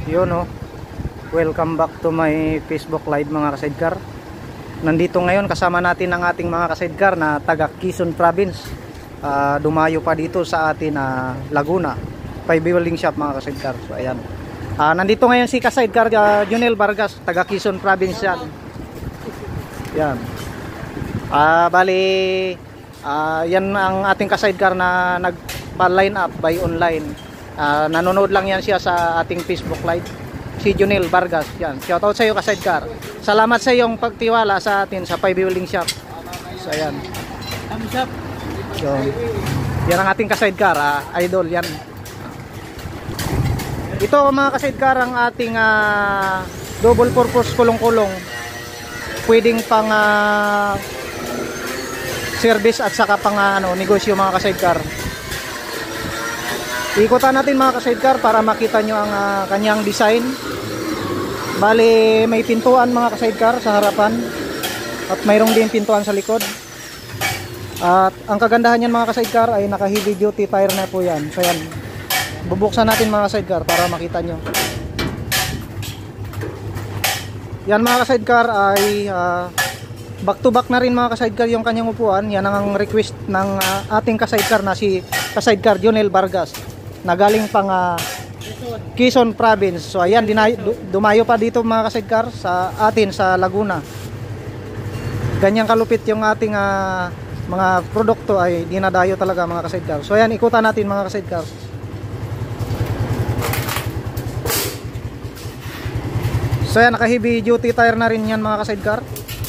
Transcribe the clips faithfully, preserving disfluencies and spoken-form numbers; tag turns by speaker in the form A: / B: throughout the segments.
A: Yun oh. Welcome back to my Facebook live mga ka-sidecar. Nandito ngayon kasama natin ang ating mga ka-sidecar na taga Quezon Province. uh, Dumayo pa dito sa atin uh, Laguna Five Building Shop mga ka-sidecar. So ayan, uh, nandito ngayon si ka-sidecar uh, Jonel Vargas, taga Quezon Province yan. Yan uh, Bali uh, yan ang ating ka-sidecar na nagpa-line up by online. uh, Nanonood lang yan siya sa ating Facebook live, si Jonel Vargas. Yan, shoutout sa iyo ka-sidecar. Salamat sa iyong pagtiwala sa atin sa Five Building Shop. So ayan, so, yan ang ating ka-sidecar, uh, idol yan. Ito mga ka-sidecar ang ating uh, double purpose kulong-kulong. Pwedeng pang uh, service at saka pang uh, ano, negosyo mga ka-sidecar. Ikutan natin mga ka-sidecar para makita nyo ang uh, kanyang design. Bali may pintuan mga ka-sidecar sa harapan at mayroong din pintuan sa likod. At ang kagandahan niyan mga ka-sidecar ay naka heavy duty tire na po yan. So yan, bubuksan natin mga ka-sidecar para makita nyo. Yan mga ka-sidecar ay uh, back to back na rin mga ka-sidecar yung kanyang upuan. Yan ang request ng uh, ating ka-sidecar na si ka-sidecar Jonel Vargas na galing pang uh, Quezon Province. So ayan, dinayo, dumayo pa dito mga ka-sidecar sa atin sa Laguna. Ganyang kalupit yung ating uh, mga produkto ay dinadayo talaga mga ka-sidecar. So ayan, ikutan natin mga ka-sidecar. So ayan, naka heavy duty tire na rin yan mga ka-sidecar.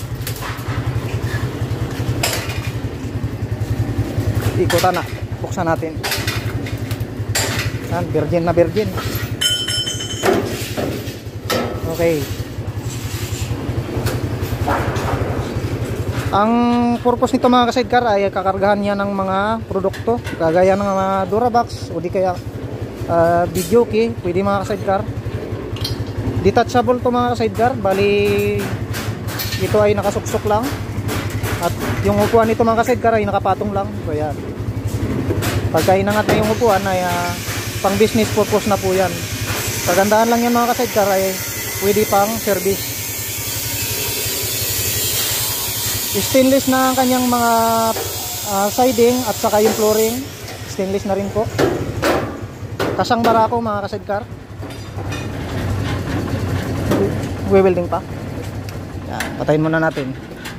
A: Ikutan na, buksan natin. Yan, virgin na virgin. Okay. Ang purpose nito mga ka-sidecar ay kakargahan niya ng mga produkto kagaya ng mga Durabox o di kaya uh, video key. Pwede mga ka-sidecar. Detachable to mga ka-sidecar. Bali ito ay nakasuksok lang. At yung upuan nito mga ka-sidecar ay nakapatong lang. So yan, pagka inangat na yung upuan ay uh, pang business purpose na po yan. Kagandaan lang yan mga ka-sidecar ay pwede pang service. Stainless na ang kanyang mga uh, siding at saka yung flooring stainless na rin po. Kasang barako mga ka-sidecar. Welding pa. Yan, patayin muna natin.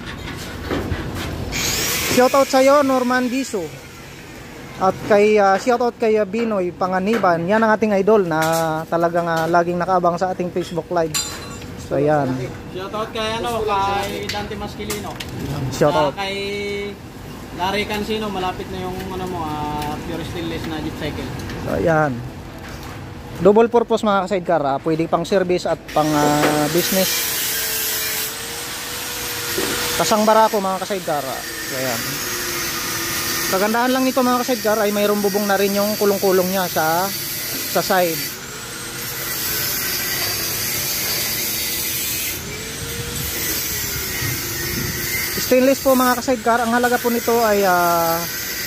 A: Shoutout sa iyo Norman Diso. At kay uh, shoutout kay uh, Binoy Panganiban. Yan ang ating idol na talagang uh, laging nakaabang sa ating Facebook live. So ayan.
B: Shoutout kay ano, kay Dante Masquilino.
A: Shoutout
B: uh, kay Larry Cancino, malapit na yung ano mo, uh, pure stainless na jeep cycle.
A: So ayan. Double purpose mga ka-sidecar, uh, pwede pang service at pang uh, business. Kasang barako mga ka-sidecar. Uh, so ayan. Kagandahan lang nito mga ka-sidecar ay mayroong bubong na rin yung kulong-kulong niya sa sa side. Stainless po mga ka-sidecar. Ang halaga po nito ay uh,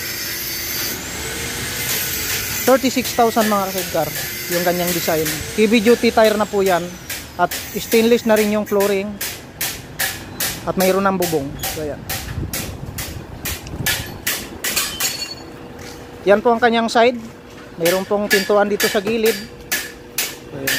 A: thirty-six thousand mga ka-sidecar. Yung kanyang design. Heavy duty tire na po yan. At stainless na rin yung flooring. At mayroon ng bubong. So ayan. Yan po ang kanyang side. Mayroon pong pintuan dito sa gilid. Ayan.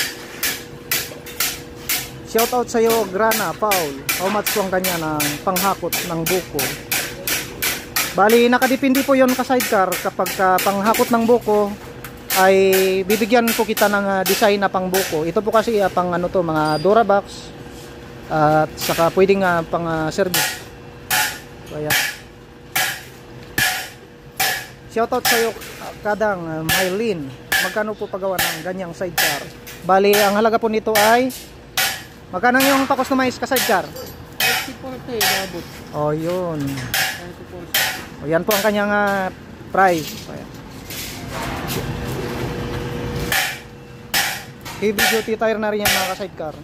A: Shoutout sa iyo Grana Paul. How much po ang kanya ng panghakot ng buko? Bali nakadepende po yon ka-sidecar. Kapag uh, panghakot ng buko ay bibigyan po kita ng uh, design na pang buko. Ito po kasi uh, pang ano to, mga Durabox. Uh, at saka pwedeng uh, pang uh, service. So ayan. Shoutout sa iyo Kadang uh, Mylene. Magkano po paggawa ng ganyang sidecar? Bali ang halaga po nito ay magkano yung pa-customize ka sidecar?
B: thirty-four K abot.
A: Oh, yun. O, yan po ang kanyang uh, price. Ayan. Heavy duty tire na rin yan mga ka-sidecar.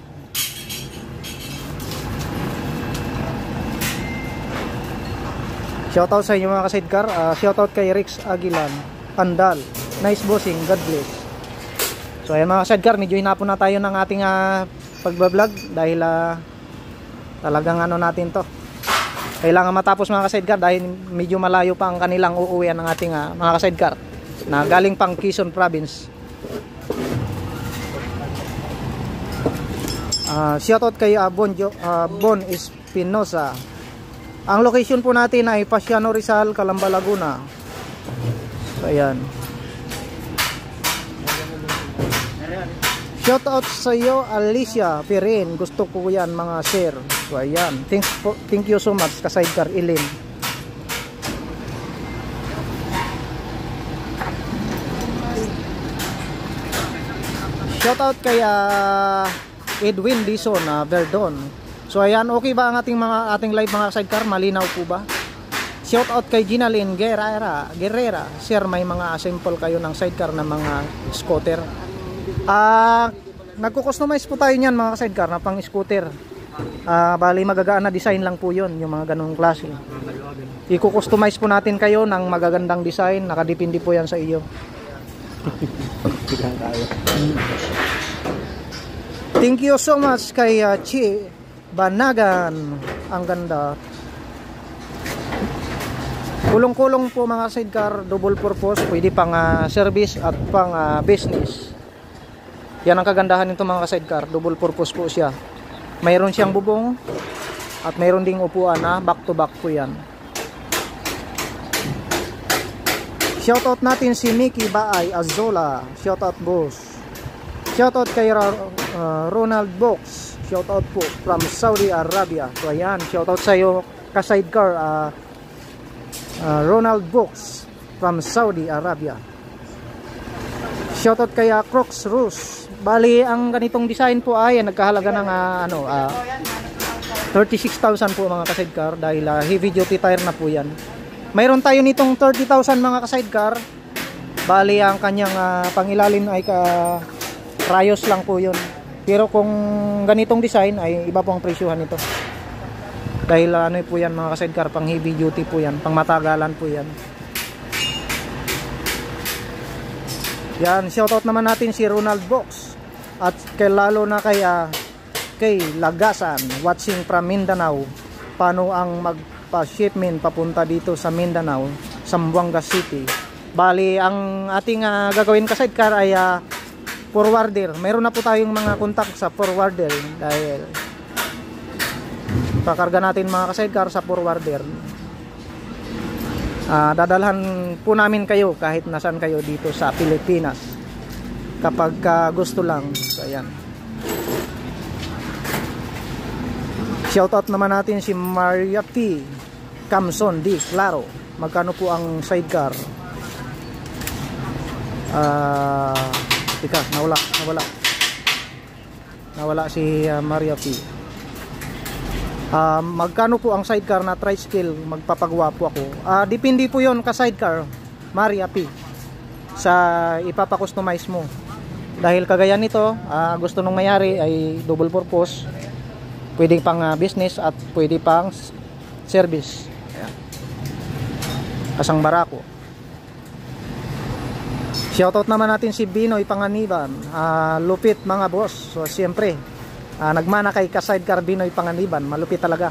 A: Shoutout sa inyo mga ka-sidecar. uh, Shoutout kay Rex Aguilan Andal. Nice bossing, God bless. So ayan mga sidecar, medyo hinapon na tayo ng ating uh, pagbablog dahil uh, talagang ano natin to, kailangan matapos mga ka-sidecar dahil medyo malayo pa ang kanilang uuwian ng ating uh, mga ka-sidecar na galing pang Quezon Province. Uh, shoutout kay uh, Bon, uh, Bon Espinosa. Ang location po natin ay Pasiano Rizal, Calamba, Laguna. So ayan. Shoutout sa iyo Alicia Pirin. Gusto ko yan mga sir. So ayan. Thanks po, thank you so much ka-sidecar Ilin. Shoutout kay uh, Edwin Dison na uh, Verdon. So ayan, okay ba ang ating mga ating live mga sidecar? Malinaw po ba? Shout out kay Ginalyn Guerrera, Guerrera. Sir, may mga sample kayo ng sidecar na mga scooter. Ah, uh, nagko-customize po tayo niyan mga sidecar na pang scooter. Ah, uh, bali magagaan na design lang po 'yon, yung mga ganung klase. Iko-customize po natin kayo ng magagandang design, nakadepende po 'yan sa iyo. Thank you so much kay uh, Chi Banagan. Ang ganda. Kulong-kulong po mga sidecar, double purpose, pwede pang uh, service at pang uh, business. Yan ang kagandahan nito mga sidecar, double purpose po siya. Mayroon siyang bubong at mayroon ding upuan na back to back po yan. Shoutout natin si Mickey Baay Azola. Shoutout boss. Shoutout kay uh, Ronald Box. Shoutout po from Saudi Arabia. So ayan, shoutout sa iyo ka-sidecar uh, uh, Ronald Box from Saudi Arabia. Shoutout kay uh, Crocs Rus. Bali, ang ganitong design po ay nagkahalaga ng uh, ano, uh, thirty-six thousand po mga ka-sidecar dahil uh, heavy duty tire na po yan. Mayroon tayo nitong thirty thousand mga ka-sidecar. Bali, ang kanyang uh, pangilalim ay ka rayos lang po yun. Pero kung ganitong design ay iba po ang presyuhan nito. Dahil uh, ano po yan mga ka-sidecar, pang heavy duty po yan, pang matagalan po yan. Yan, shoutout naman natin si Ronald Box. At kay lalo na kay, uh, kay Lagasan, watching from Mindanao. Paano ang magpa-shipment papunta dito sa Mindanao, Zamboanga City. Bali, ang ating uh, gagawin ka-sidecar ay uh, forwarder. Meron na po tayong mga contact sa forwarder dahil pakarga natin mga ka-sidecar sa forwarder. Uh, dadalhan po namin kayo kahit nasan kayo dito sa Pilipinas kapag uh, gusto lang. So ayan. Shoutout naman natin si Maria P. Camson D. Claro. Magkano po ang sidecar? Ah... Uh, Tika, nawala, nawala. Nawala si uh, Maria P. Uh, magkano po ang sidecar na tricycle? Magpapagawa po ako. Uh, depende po yon ka sidecar, Maria P. Sa ipapakustomize mo. Dahil kagaya nito, uh, gusto nung mayari ay double purpose. Pwede pang uh, business at pwede pang service. Ayan. Kasang barako. Shoutout naman natin si Binoy Panganiban. Uh, lupit mga boss. So siyempre, uh, nagmana kay ka-sidecar Binoy Panganiban. Malupit talaga.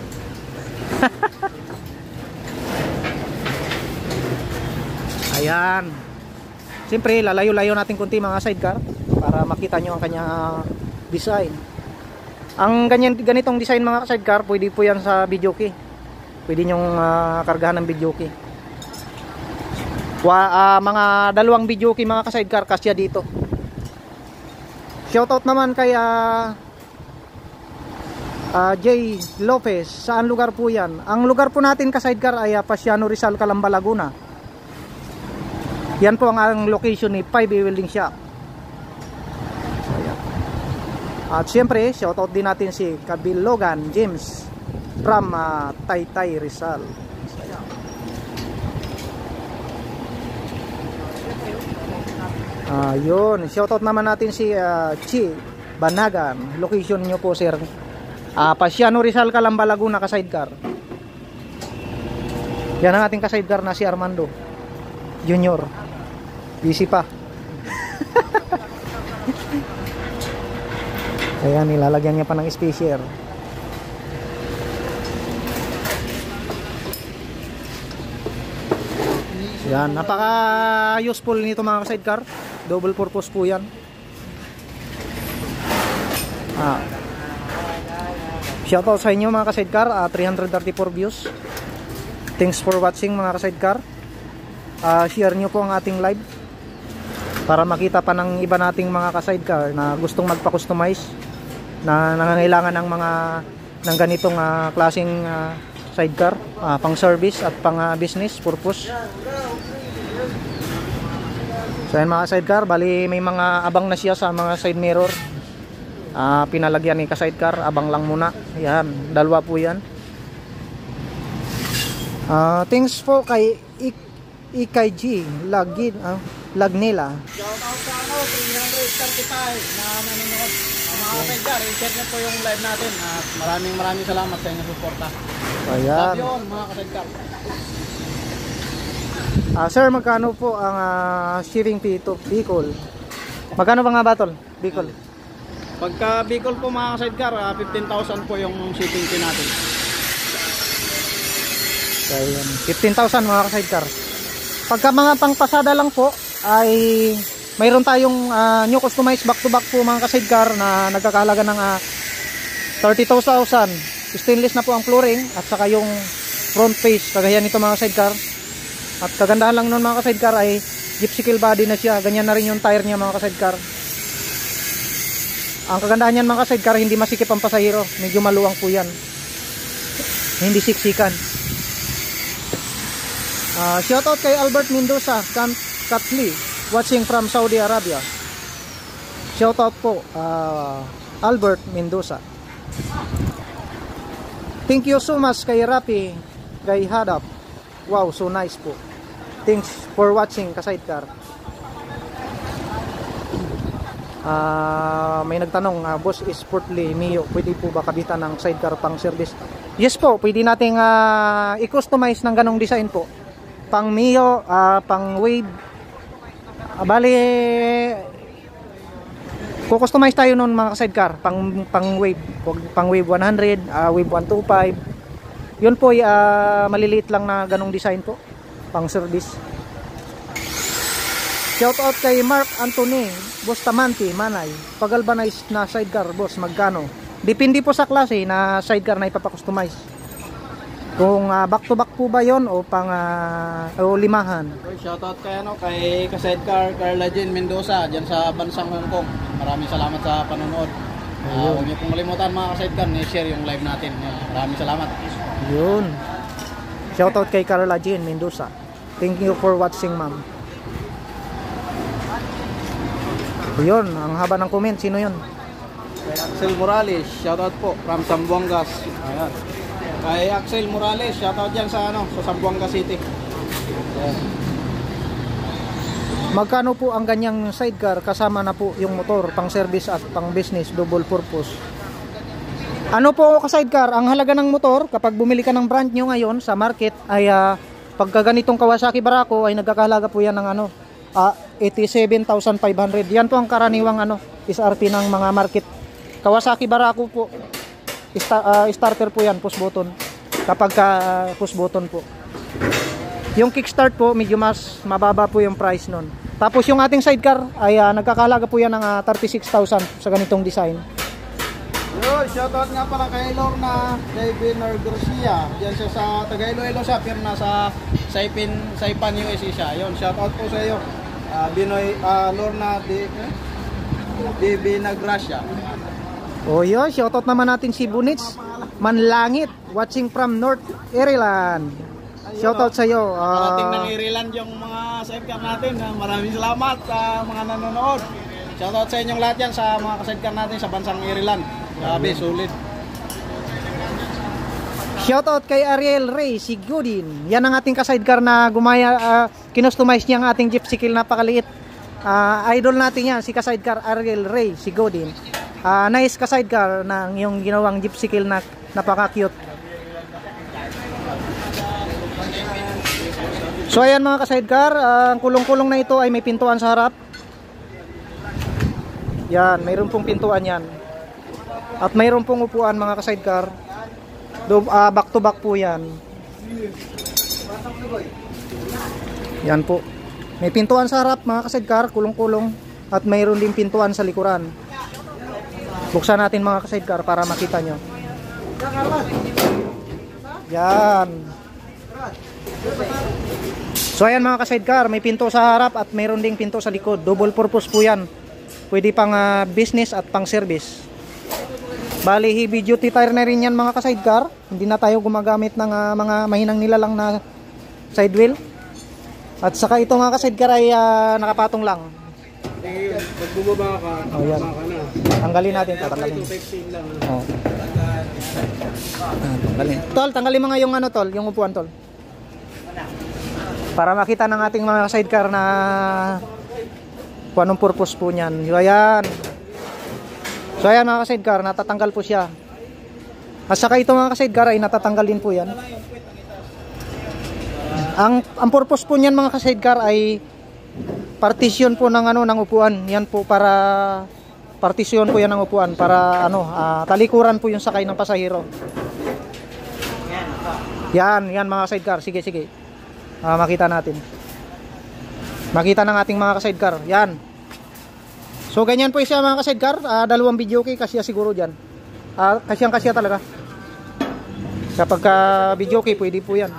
A: Ayan. Siyempre, lalayo-layo natin kunti mga sidecar para makita nyo ang kanyang uh, design. Ang ganyan, ganitong design mga sidecar, pwede po yan sa video key. Pwede nyong uh, kargahan ng video key. Wa, uh, mga dalawang video kay mga ka-sidecar kasya dito. Shoutout naman kay uh, uh, J. Lopez. Saan lugar po yan? Ang lugar po natin ka-sidecar ay uh, Pasiano Rizal, Calamba, Laguna. Yan po ang, ang location ni five A Welding Shop. Ayan. At syempre shoutout din natin si Kabilogan James from uh, Taytay Rizal. Ayun, uh, shoutout naman natin si uh, Chi Banagan. Location niyo po sir, uh, Pasiano Rizal, Calamba, Laguna ka-sidecar. Yan ang ating ka-sidecar na si Armando Junior. Busy pa. Ayan, nilalagyan niya pa ng spacer. Yan, napaka useful nito mga sidecar. Double purpose po yan. Ah. Shoutout sa inyo mga ka-sidecar, uh, three hundred thirty-four views. Thanks for watching mga ka-sidecar. Uh, share nyo po ang ating live para makita pa ng iba nating mga ka-sidecar na gustong magpa-customize, na nangangailangan ng mga ng ganitong uh, klaseng uh, sidecar, uh, pang service at pang uh, business purpose. So yan mga sidecar, bali may mga abang na siya sa mga side mirror. Uh, pinalagyan ni ka-sidecar, abang lang muna. Yan, dalawa po yan. Uh, thanks po kay Ik Ikay G Lagin, uh, Lagnila.
B: Shout out sa ano, three thirty-five na nanonood. Uh, mga ka-sidecar, i-check nyo po yung live natin. Uh, maraming maraming salamat sa inyong suporta.
A: Ayan.
B: Love you all mga ka-sidecar.
A: Uh, sir, magkano po ang uh, shipping fee to Bicol? Magkano ba nga batol? Bicol?
B: Pagka Bicol po mga ka-sidecar, uh, fifteen thousand po yung shipping fee natin.
A: Ayan, fifteen thousand mga ka-sidecar. Pagka mga pangpasada lang po ay mayroon tayong uh, new customized back to back po mga ka-sidecar na nagkakahalaga ng uh, thirty-two thousand. Stainless na po ang flooring at saka yung front face kagaya nito mga ka-sidecar. At kagandahan lang nun mga ka-sidecar ay gypsy kill body na siya. Ganyan na rin yung tire niya mga ka-sidecar. Ang kagandahan niyan mga ka-sidecar, hindi masikip ang pasahero. Medyo maluwang po yan. Hindi siksikan. Uh, shoutout kay Albert Mendoza Katli, watching from Saudi Arabia. Shoutout po uh, Albert Mendoza. Thank you so much kay Rapi, kay Hadap. Wow, so nice po. Thanks for watching ka-sidecar. Uh, may nagtanong, uh, Boss Sportly Mio, pwede po ba kabitan ng sidecar pang service? Yes po, pwede nating uh, i-customize ng ganong design po. Pang Mio, uh, pang Wave. Uh, bali, kukustomize tayo nun mga sidecar, pang, pang Wave. Pang Wave one hundred, uh, Wave one twenty-five. Yun po, uh, maliliit lang na ganong design po, pang service. Shout out kay Mark Anthony Bustamante, Manay. Pag-galvanize na sidecar, boss, magkano? Depende po sa klase na sidecar na ipapakustomize. Kung uh, back to back po ba yon o pang uh, o limahan.
B: Shout out kay ano, kay ka-sidecar Carla Jean Mendoza diyan sa bansang Hong Kong. Maraming salamat sa panonood. Uh, huwag niyo pong malimutan mga ka-sidecar, ni-share yung live natin. Maraming salamat.
A: Yun. Shout out kay Carla Jean Mendoza. Thank you for watching, ma'am. Yun, ang haba ng comment. Sino yun?
B: Kay Axel Morales, shoutout po from Zamboangas. Ayan. Kay Axel Morales, shoutout dyan sa ano, sa Zamboanga City. Ayan.
A: Magkano po ang ganyang sidecar kasama na po yung motor, pang service at pang business, double purpose? Ano po ka sidecar, ang halaga ng motor kapag bumili ka ng brand new ngayon sa market ay uh, pagka ganitong Kawasaki Barako ay nagkakahalaga po yan ng ano, Uh, eighty-seven thousand five hundred. Yan po ang karaniwang ano, S R P ng mga market. Kawasaki Barako po, Star, uh, starter po yan, push button. Kapag uh, push button po. Yung kickstart po, medyo mas mababa po yung price nun. Tapos yung ating sidecar ay uh, nagkakahalaga po yan ng uh, thirty-six thousand sa ganitong design.
B: Yo, shoutout nga pala kay Lorna Davinor Garcia. Diyan siya sa taga Iloilo siya, pero nasa Saipan, Saipan U S A siya. Yon, shoutout po sa iyo. Uh, Binoy uh, Lorna de Divinagracia.
A: Oh, yun, shoutout naman natin si Bunits Manlangit, watching from North Ireland. Shoutout sa iyo. Uh,
B: Parating ng Ireland yung mga sidecar natin. Maraming salamat sa mga nanonood. Shoutout sa inyong lahat yan sa mga sidecar natin sa bansang Ireland. Grabe, sulit.
A: Shoutout kay Ariel Ray Sigudin. Yan ang ating ka-sidecar na gumaya, uh, kinustomize niya ang ating gypsy kill, napakaliit. Uh, idol natin yan, si ka-sidecar Ariel Ray Sigudin. Uh, nice ka-sidecar ng yung ginawang gypsy kill na napaka-cute. So ayan mga ka-sidecar, uh, ang kulong-kulong na ito ay may pintuan sa harap. Yan, mayroon pong pintuan yan. At mayroon pong upuan mga ka-sidecar. Uh, back to back po yan. Yan po. May pintuan sa harap mga ka-sidecar, kulong-kulong. At mayroon din pintuan sa likuran. Buksan natin mga ka-sidecar para makita nyo. Yan. So ayan mga ka-sidecar, may pinto sa harap at mayroon ding pinto sa likod. Double purpose po yan. Pwede pang uh, business at pang service. Bali heavy duty tire na rin yan mga ka-sidecar. Hindi na tayo gumagamit ng uh, mga mahinang nilalang na side wheel. At saka ito mga ka-sidecar ay uh, nakapatong lang.
B: Eh, pag bumaba ka,
A: oh, yan.
B: ka na.
A: Tanggalin natin ito, tanggalin. Oh. Ah, tanggalin. Tol, tanggalin mo nga yung ano tol, yung upuan tol. Para makita ng ating mga sidecar na kung anong purpose po niyan. So ayan. So ayan mga sidecar, natatanggal po siya. At saka ito mga sidecar ay natatanggal din po yan. Ang ang purpose po niyan mga sidecar ay partition po ng ano ng upuan. Yan po para partition po yan ng upuan para ano, uh, talikuran po yung sakay ng pasahero. Yan, yan mga sidecar. Sige, sige. Uh, makita natin. Makita ng ating mga ka-sidecar. Yan. So ganyan po siya mga ka-sidecar. Uh, dalawang video kay kasya siguro diyan. Uh, kasyang kasya talaga. Kapag ka video kay pwede po yan.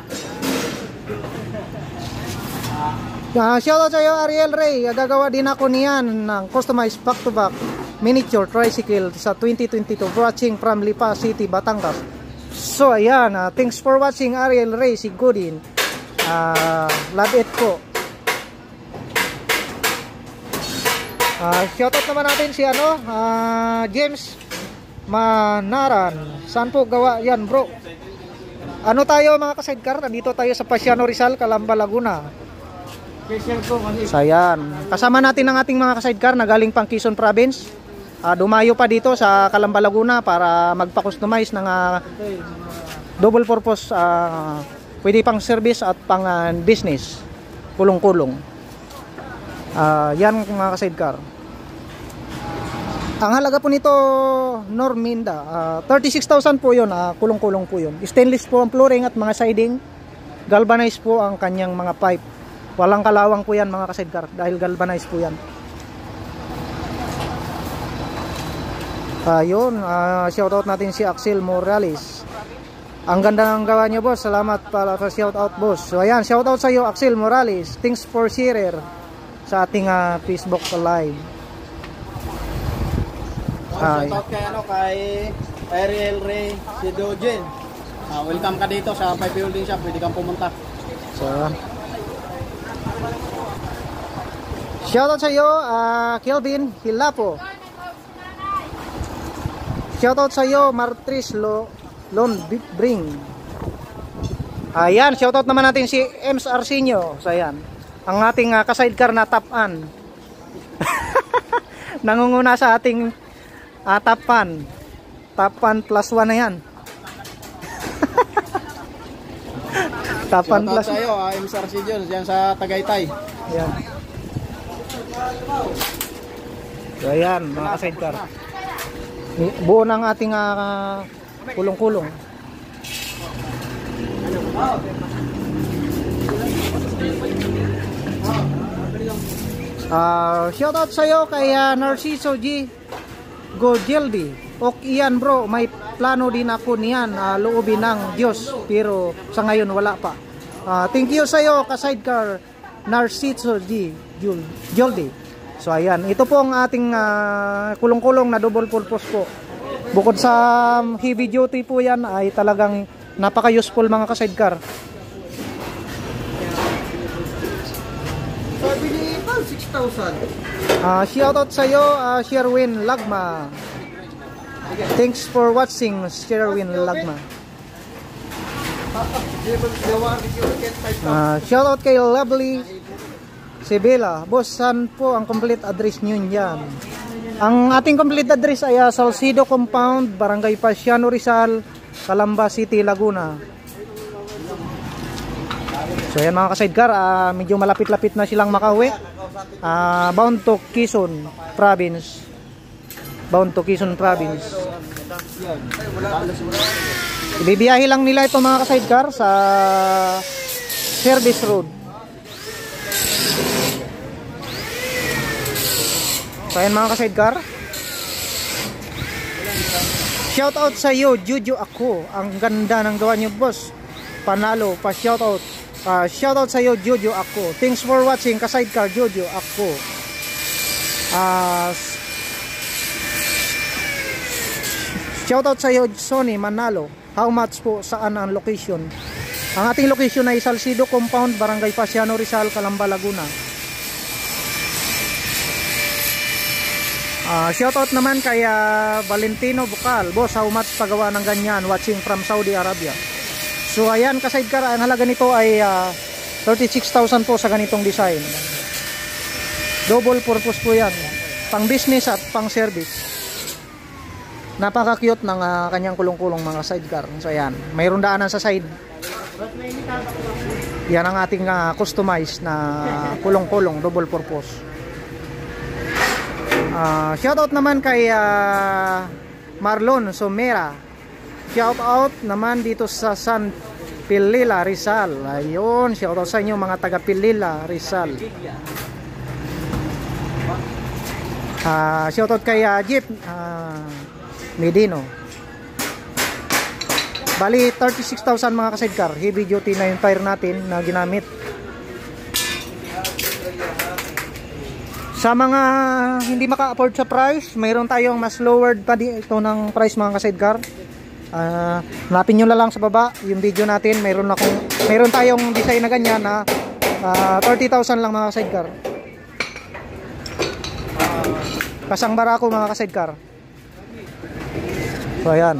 A: Uh, shoutout sa iyo Ariel Ray. Gagawa din ako niyan ng customized back to back miniature tricycle sa twenty twenty-two. Watching from Lipa City, Batangas. So ayan, uh, thanks for watching Ariel Ray Sigudin. Uh, love it po. Uh, shoutout naman natin si ano, uh, James Manaran. Saan po gawa yan bro? Ano tayo mga ka-sidecar? Nandito tayo sa Pasiano Rizal, Calamba, Laguna. So ayan, kasama natin ang ating mga ka-sidecar na galing pang Quezon Province. Uh, dumayo pa dito sa Calamba, Laguna para magpa-customize ng uh, double purpose, uh, pwede pang service at pang uh, business, kulong-kulong. Uh, yan mga ka-sidecar. Ang halaga po nito Norminda, uh, thirty-six thousand po yun, uh, kulong-kulong po yun. Stainless po ang flooring at mga siding. Galvanized po ang kanyang mga pipe. Walang kalawang po yan mga ka-sidecar dahil galvanized po yan. Ayun, uh, shoutout natin si Axel Morales. Ang ganda ng gawa niyo boss. Salamat pala sa shoutout boss. So ayan, shoutout sa iyo Axel Morales. Thanks for share sa ating uh, Facebook live.
B: Oh, shoutout kay ano kay Ariel Ray Sidojin. Uh, welcome ka dito sa Pipe Building Shop. Pwede kang pumunta.
A: So shoutout sa iyo uh, Kelvin Hilapo. Shoutout sa iyo Martris Lo Lon Bring. Ayan, shoutout naman natin si Ems Arsenio. So ayan, ang ating uh, ka-sidecar na tapan. Nangunguna sa ating uh, tapan. Tapan plus one na yan. Tapan plus.
B: Shoutout sa iyo uh, Ems Arsenio diyan sa Tagaytay.
A: Ayan. So ayan, mga ka-sidecar. Buo ng ating uh, kulong-kulong. Uh, shoutout sa iyo kay uh, Narciso G. Gojeldi. Ok iyan bro, may plano din ako niyan, uh, loobin ng Diyos, pero sa ngayon wala pa. Uh, thank you sa iyo ka-sidecar Narciso G. Gojeldi. So ayan, ito po ang ating uh, kulong-kulong na double purpose po. Bukod sa heavy duty po yan ay talagang napaka-useful mga ka-sidecar.
B: Sabi ni Ivan, six thousand.
A: Uh, shoutout sa iyo, uh, Sherwin Lagma. Thanks for watching, Sherwin Lagma. Uh, shoutout kay Lovely Sibela. Boss, saan po ang complete address nyo yan? Ang ating complete address ay uh, Salcido Compound, Barangay Pasiano Rizal, Calamba City, Laguna. So yan mga ka-sidecar, uh, medyo malapit-lapit na silang makauwi. Uh, bound to Quezon Province. bound to Quezon Province. Ibibiyahe lang nila ito mga ka-sidecar sa service road. So ayan mga ka-sidecar, shout out sa iyo Jojo Ako, ang ganda ng gawa niyo boss, panalo pa. Shout out uh, shout out sa iyo Jojo Ako, thanks for watching ka-sidecar Jojo Ako. uh, shout out sa iyo Sony Manalo, how much po, saan ang location? Ang ating location ay Salcido Compound, Barangay Pasiano, Rizal, Calamba, Laguna. Uh, shoutout naman kay uh, Valentino Bukal, boss, how much pagawa ng ganyan, watching from Saudi Arabia. So ayan ka-sidecar, ang halaga nito ay uh, thirty-six thousand po sa ganitong design. Double purpose po yan, pang business at pang service. Napaka cute ng uh, kanyang kulong-kulong mga sidecar. So ayan, mayroon daanan sa side. Yan ang ating uh, customized na kulong-kulong, double purpose. Uh, shoutout naman kay uh, Marlon Somera. Shoutout naman dito sa San Pilila, Rizal. Ayun, shoutout sa inyo mga taga Pilila, Rizal. Uh, shoutout kay uh, Jeep uh, Medino. Bali thirty-six thousand mga ka-sidecar, heavy duty na yung tire natin na ginamit. Sa mga hindi maka-afford sa price, mayroon tayong mas lowered pa dito ng price mga ka-sidecar. Uh, hanapin nyo na lang sa baba yung video natin. Mayroon akong, mayroon tayong design na ganyan na uh, thirty thousand lang mga ka-sidecar. Uh, Kasang barako mga ka-sidecar. So ayan.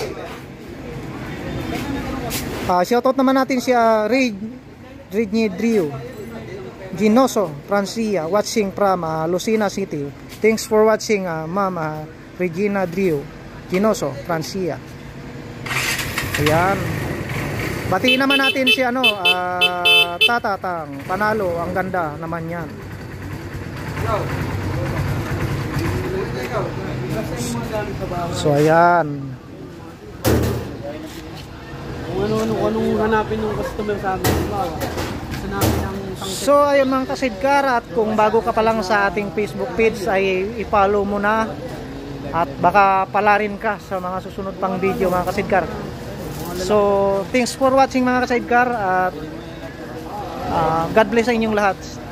A: Uh, shoutout naman natin si uh, Reid Redney Drio Ginoso Francia, watching from uh, Lucena City. Thanks for watching uh, Ma'am uh, Regina Drio Ginoso Francia. Ayan. Batiin naman natin si ano uh, Tatatang Panalo, ang ganda naman yan. So ayan.
B: Kung ano-ano, anong hanapin ng customer sa amin. Hanapin ang
A: So ayun mga ka-sidecar, at kung bago ka pa lang sa ating Facebook page ay i-follow mo na, at baka pala rin ka sa mga susunod pang video mga ka-sidecar. So thanks for watching mga ka-sidecar, at uh, God bless sa inyong lahat.